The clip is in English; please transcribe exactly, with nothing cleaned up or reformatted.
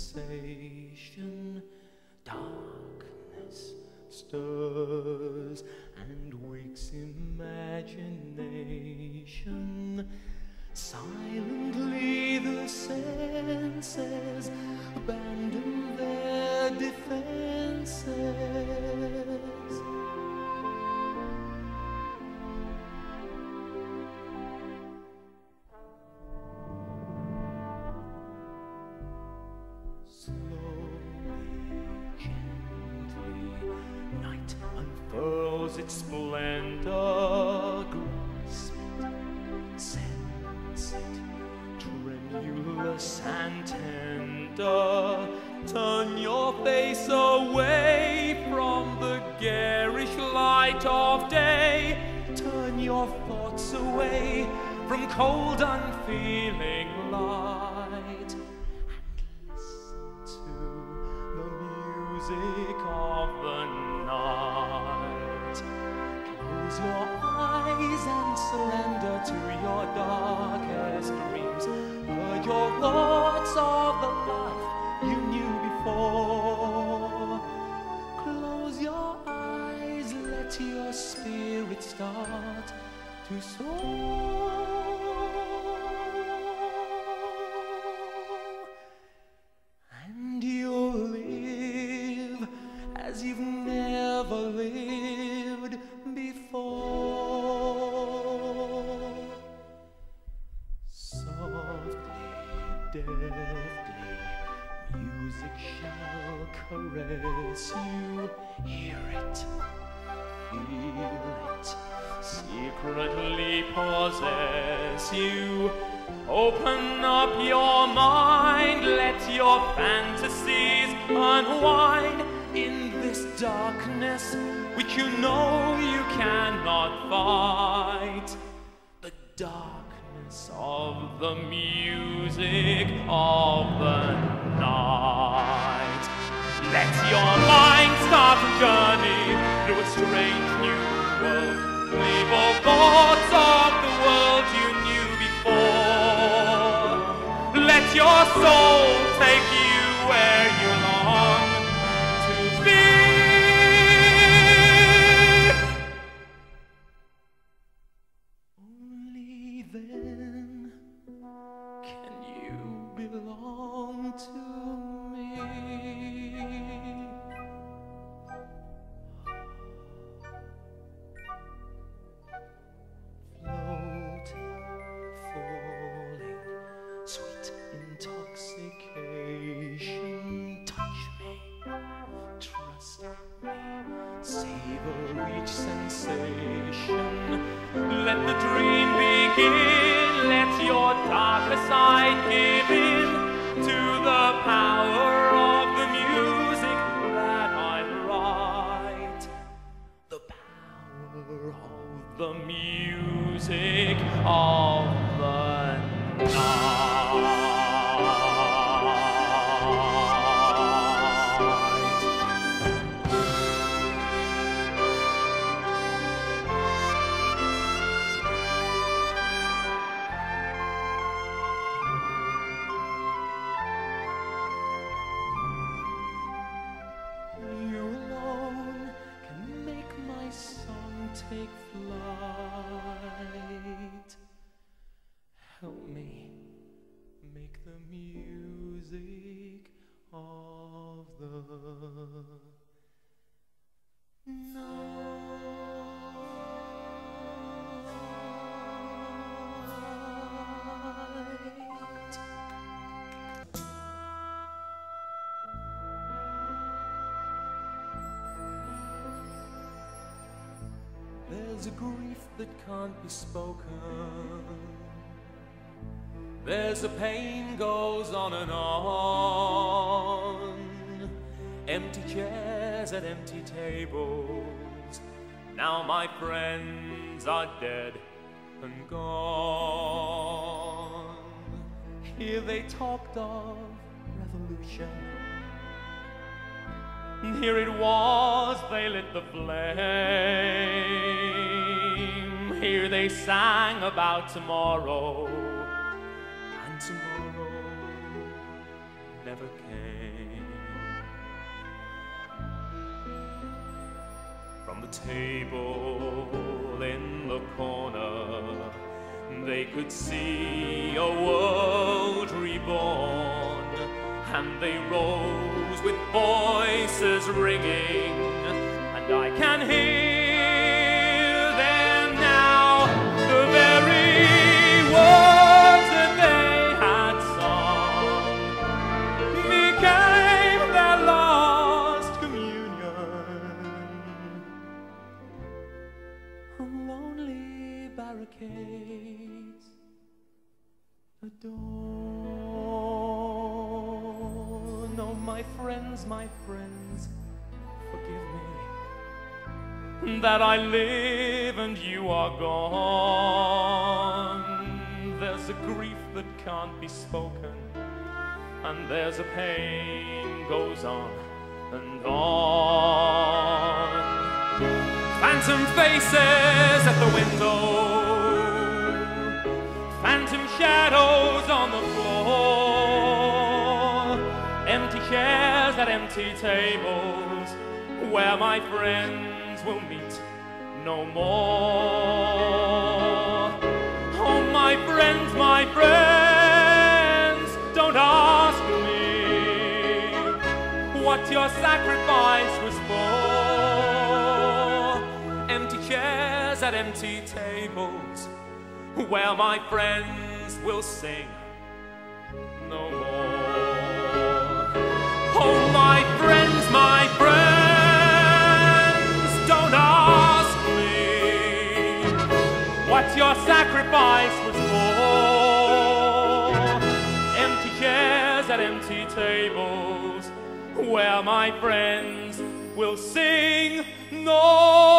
sensation. Darkness stirs and wakes imagination. Silently the senses abandon their defenses. Unfurls its splendor, grasp it, sense it, tremulous and tender. Turn your face away from the garish light of day. Turn your thoughts away from cold, unfeeling light, and listen to the music of the night. Close your eyes and surrender to your darkest dreams. Herd your thoughts of the life you knew before. Close your eyes, let your spirit start to soar. And you'll live as you've never lived before. Softly, deftly, music shall caress you. Hear it, feel it, secretly possess you. Open up your mind, let your fantasies unwind in this darkness which you know you cannot fight. The darkness of the music of the night. Let your mind start a journey through a strange new world. Leave all thoughts of the world you knew before. Let your soul take you where you long to be. Only then can you belong to me. Sweet intoxication, touch me, trust me, savor each sensation. Let the dream begin, let your darker side give in to the power of the music that I write. The power of the music of the night. You alone can make my song take flight. Help me make the music of the night. There's a grief that can't be spoken. There's a pain goes on and on. Empty chairs at empty tables. Now my friends are dead and gone. Here they talked of revolution. Here it was they lit the flame. Here they sang about tomorrow, and tomorrow never came. table in the corner, they could see a world reborn, and they rose with voices ringing, and I can hear them now, the very words that they had sung became their last communion. On lonely barricades, the dawn. Oh, my friends, my friends, forgive me that I live and you are gone. There's a grief that can't be spoken, and there's a pain goes on and on. Phantom faces at the window, phantom shadows on the floor, empty chairs at empty tables where my friends will meet no more. Oh, my friends, my friends, don't ask me what your sacrifice was for. Empty chairs at empty tables where my friends will sing no more. Oh, my friends, my friends, don't ask me what your sacrifice was for. Empty chairs at empty tables where my friends will sing no more.